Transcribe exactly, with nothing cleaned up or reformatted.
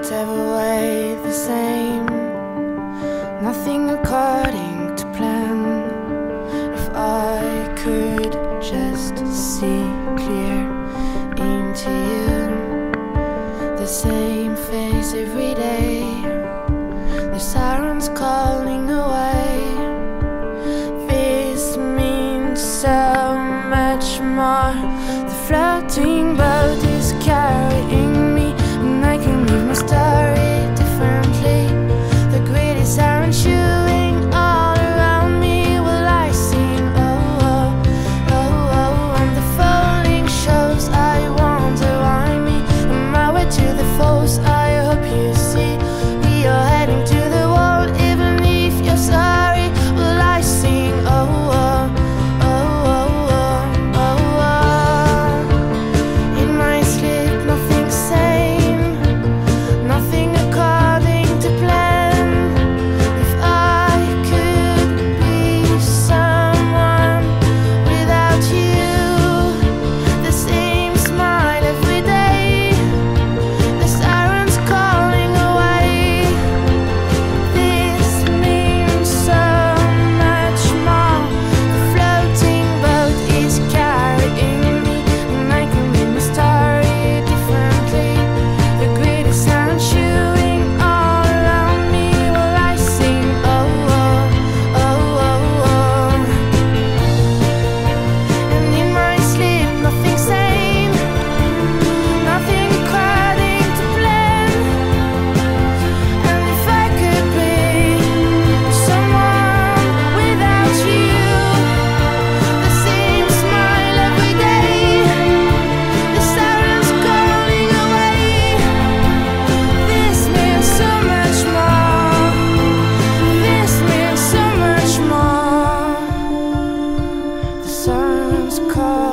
whatever way the same, nothing according to plan. If I could just see clear into you, the same face every day, the sirens calling away. This means so much more. The floating boat is carrying me, and I can live my story differently. The greedy siren chewing all around me. Will I sing? Oh, oh, oh, oh. And the falling shows, I wonder why me. On my way to the falls, I hope you see. We are heading to the wall, even if you're sorry. Will I sing? Oh, oh, oh, oh, oh, oh, oh. In my sleep, nothing sane, nothing according to plan. If I could be someone without you, the same smile every day, the sirens calling away. This means so much more. The floating boat is carrying me, and I can read my story differently. The greedy sound chewing all around me. Will I sing? Oh, oh, oh, oh, oh. And in my sleep, nothing sane, nothing according to plan. And if I could be someone without you, the same smile every day, the sirens calling away. This means so much more. This means so much more. The sirens call.